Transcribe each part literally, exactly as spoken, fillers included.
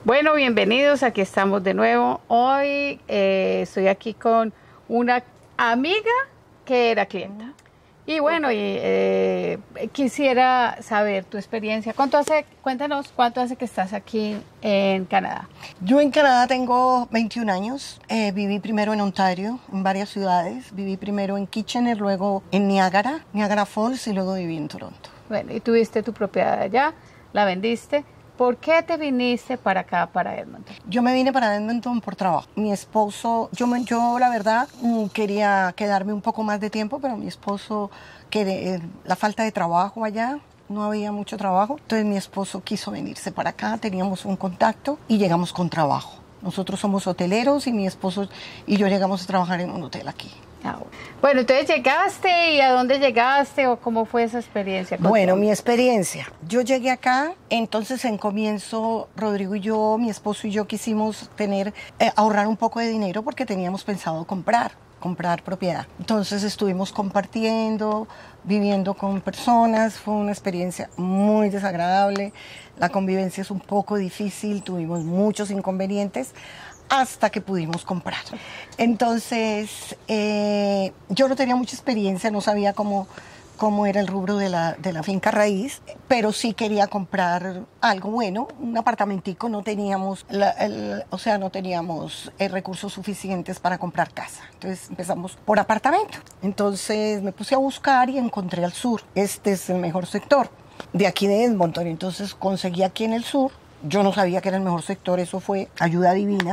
Bueno, bienvenidos, aquí estamos de nuevo. Hoy eh, estoy aquí con una amiga que era clienta. Y bueno, y, eh, quisiera saber tu experiencia. ¿Cuánto hace, cuéntanos, cuánto hace que estás aquí en Canadá? Yo en Canadá tengo veintiún años. Eh, viví primero en Ontario, en varias ciudades. Viví primero en Kitchener, luego en Niagara, Niagara Falls, y luego viví en Toronto. Bueno, y tuviste tu propiedad allá, la vendiste. ¿Por qué te viniste para acá, para Edmonton? Yo me vine para Edmonton por trabajo. Mi esposo, yo, me, yo la verdad quería quedarme un poco más de tiempo, pero mi esposo, que la falta de trabajo allá, no había mucho trabajo. Entonces mi esposo quiso venirse para acá, teníamos un contacto y llegamos con trabajo. Nosotros somos hoteleros y mi esposo y yo llegamos a trabajar en un hotel aquí. Ah, bueno, entonces llegaste, ¿y a dónde llegaste o cómo fue esa experiencia? Contigo? Bueno, mi experiencia. Yo llegué acá, entonces en comienzo Rodrigo y yo, mi esposo y yo quisimos tener, eh, ahorrar un poco de dinero porque teníamos pensado comprar, comprar propiedad. Entonces estuvimos compartiendo, viviendo con personas, fue una experiencia muy desagradable, la convivencia es un poco difícil, tuvimos muchos inconvenientes, hasta que pudimos comprar. Entonces, eh, yo no tenía mucha experiencia, no sabía cómo, cómo era el rubro de la, de la finca raíz, pero sí quería comprar algo bueno, un apartamentico, no teníamos, la, el, o sea, no teníamos eh, recursos suficientes para comprar casa. Entonces empezamos por apartamento. Entonces me puse a buscar y encontré al sur. Este es el mejor sector de aquí de Edmonton. Entonces conseguí aquí en el sur. Yo no sabía que era el mejor sector, eso fue ayuda divina.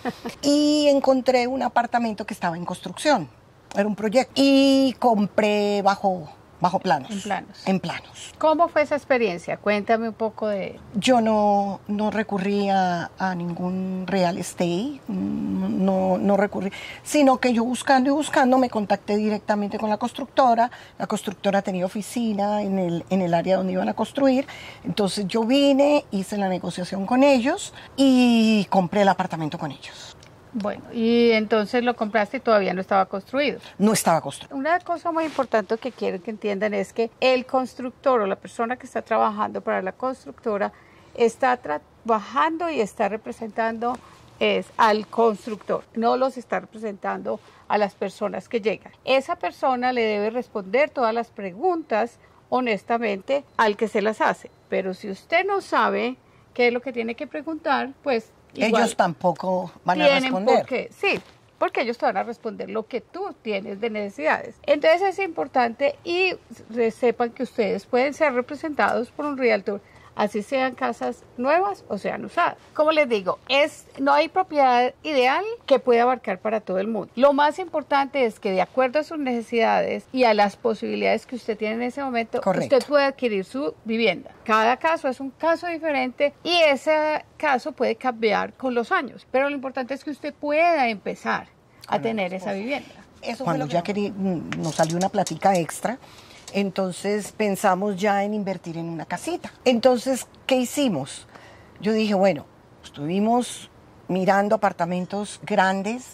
Y encontré un apartamento que estaba en construcción, era un proyecto, y compré bajo, bajo planos. En planos. En planos. ¿Cómo fue esa experiencia? Cuéntame un poco de... Yo no, no recurrí a, a ningún real estate, no, no recurrí, sino que yo buscando y buscando me contacté directamente con la constructora. La constructora tenía oficina en el, en el área donde iban a construir, entonces yo vine, hice la negociación con ellos y compré el apartamento con ellos. Bueno, y entonces lo compraste y todavía no estaba construido. No estaba construido. Una cosa muy importante que quiero que entiendan es que el constructor o la persona que está trabajando para la constructora está trabajando y está representando es al constructor, no los está representando a las personas que llegan. Esa persona le debe responder todas las preguntas honestamente al que se las hace, pero si usted no sabe qué es lo que tiene que preguntar, pues igual, ellos tampoco van a responder. Por qué, sí, porque ellos te van a responder lo que tú tienes de necesidades. Entonces es importante y sepan que ustedes pueden ser representados por un realtor, así sean casas nuevas o sean usadas. Como les digo, es, no hay propiedad ideal que pueda abarcar para todo el mundo. Lo más importante es que de acuerdo a sus necesidades y a las posibilidades que usted tiene en ese momento, correcto, usted puede adquirir su vivienda. Cada caso es un caso diferente y ese caso puede cambiar con los años. Pero lo importante es que usted pueda empezar a con tener esa vivienda. Eso Cuando ya querí, nos salió una platica extra, entonces pensamos ya en invertir en una casita. Entonces, ¿qué hicimos? Yo dije, bueno, estuvimos mirando apartamentos grandes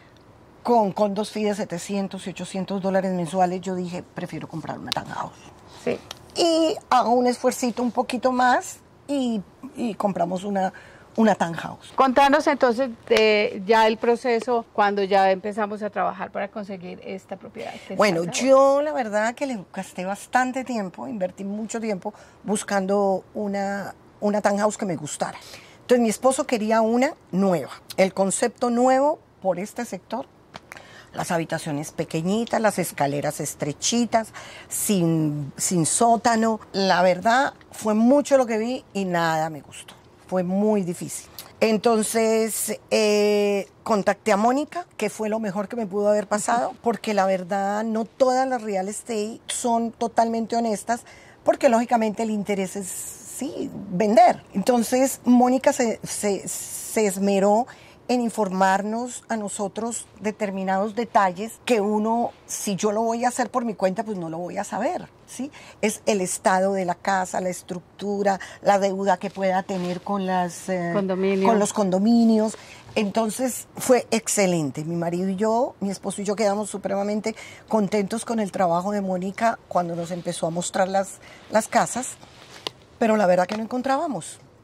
con condos fee de setecientos y ochocientos dólares mensuales. Yo dije, prefiero comprar una townhouse. Sí. Y hago un esfuercito un poquito más y, y compramos una una townhouse. Contanos entonces de ya el proceso cuando ya empezamos a trabajar para conseguir esta propiedad. Bueno, yo la verdad que le gasté bastante tiempo, invertí mucho tiempo buscando una, una townhouse que me gustara. Entonces mi esposo quería una nueva, el concepto nuevo por este sector. Las habitaciones pequeñitas, las escaleras estrechitas, sin, sin sótano. La verdad fue mucho lo que vi y nada me gustó. Fue muy difícil. Entonces, eh, contacté a Mónica, que fue lo mejor que me pudo haber pasado, porque la verdad no todas las real estate son totalmente honestas, porque lógicamente el interés es, sí, vender. Entonces, Mónica se, se, se esmeró en informarnos a nosotros determinados detalles que uno, si yo lo voy a hacer por mi cuenta, pues no lo voy a saber, ¿sí? Es el estado de la casa, la estructura, la deuda que pueda tener con, las, eh, con los condominios. Entonces fue excelente. Mi marido y yo, mi esposo y yo quedamos supremamente contentos con el trabajo de Mónica cuando nos empezó a mostrar las, las casas, pero la verdad que no encontrábamos.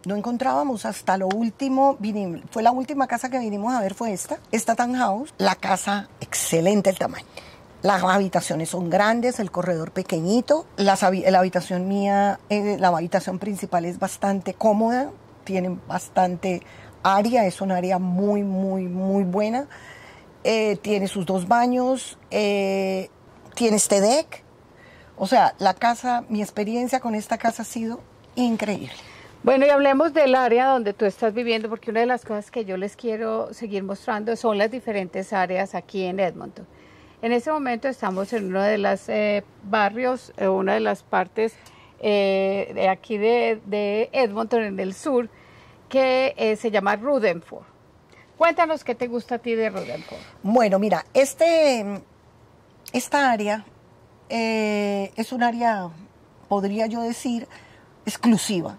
no encontrábamos hasta lo último, vinimos, fue la última casa que vinimos a ver fue esta, esta townhouse, la casa excelente el tamaño. Las habitaciones son grandes, el corredor pequeñito, las, la habitación mía, eh, la habitación principal es bastante cómoda, tiene bastante área, es un área muy, muy, muy buena, eh, tiene sus dos baños, eh, tiene este deck, o sea, la casa, mi experiencia con esta casa ha sido increíble. Bueno, y hablemos del área donde tú estás viviendo, porque una de las cosas que yo les quiero seguir mostrando son las diferentes áreas aquí en Edmonton. En este momento estamos en uno de los eh, barrios, eh, una de las partes eh, de aquí de, de Edmonton, en el sur, que eh, se llama Rutherford. Cuéntanos qué te gusta a ti de Rutherford. Bueno, mira, este, esta área eh, es un área, podría yo decir, exclusiva.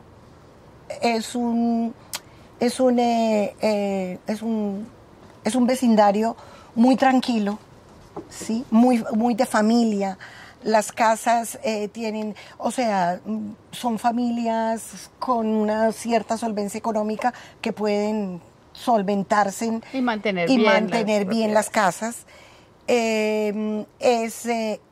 Es un, es un, eh, eh, es un, es un vecindario muy tranquilo, ¿sí? Muy, muy de familia. Las casas eh, tienen, o sea, son familias con una cierta solvencia económica que pueden solventarse y mantener y bien, mantener las, bien las casas. Eh, es eh,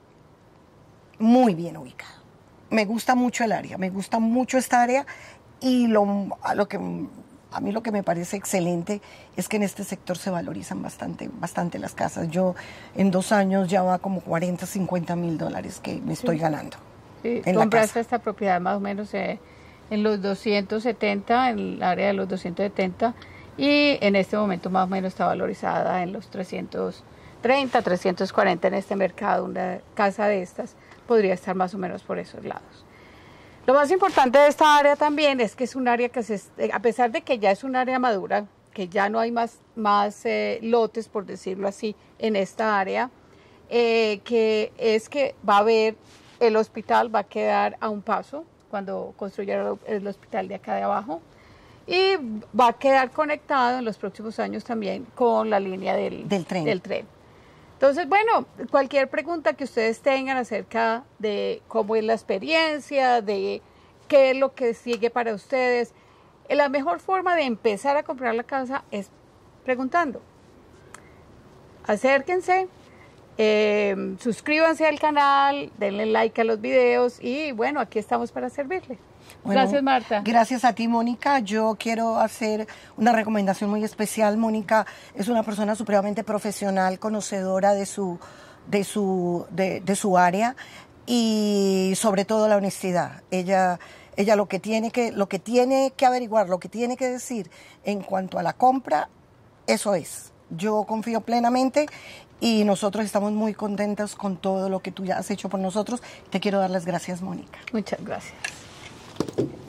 muy bien ubicado. Me gusta mucho el área, me gusta mucho esta área y lo, a, lo que, a mí lo que me parece excelente es que en este sector se valorizan bastante, bastante las casas. Yo en dos años ya va como cuarenta, cincuenta mil dólares que me estoy sí. ganando. Sí, en compraste esta propiedad más o menos eh, en los doscientos setenta, en el área de los doscientos setenta, y en este momento más o menos está valorizada en los trescientos treinta, trescientos cuarenta en este mercado. Una casa de estas podría estar más o menos por esos lados. Lo más importante de esta área también es que es un área que, se, a pesar de que ya es un área madura, que ya no hay más, más eh, lotes, por decirlo así, en esta área, eh, que es que va a haber, el hospital va a quedar a un paso cuando construyan el hospital de acá de abajo, y va a quedar conectado en los próximos años también con la línea del, del tren. Del tren. Entonces, bueno, cualquier pregunta que ustedes tengan acerca de cómo es la experiencia, de qué es lo que sigue para ustedes, la mejor forma de empezar a comprar la casa es preguntando. Acérquense, eh, suscríbanse al canal, denle like a los videos y bueno, aquí estamos para servirle. Bueno, gracias, Marta. Gracias a ti, Mónica. Yo quiero hacer una recomendación muy especial. Mónica es una persona supremamente profesional, conocedora de su, de su, de, de su área y sobre todo la honestidad. Ella, ella lo que tiene que, lo que tiene que averiguar, lo que tiene que decir en cuanto a la compra, eso es. Yo confío plenamente y nosotros estamos muy contentos con todo lo que tú ya has hecho por nosotros. Te quiero dar las gracias, Mónica. Muchas gracias.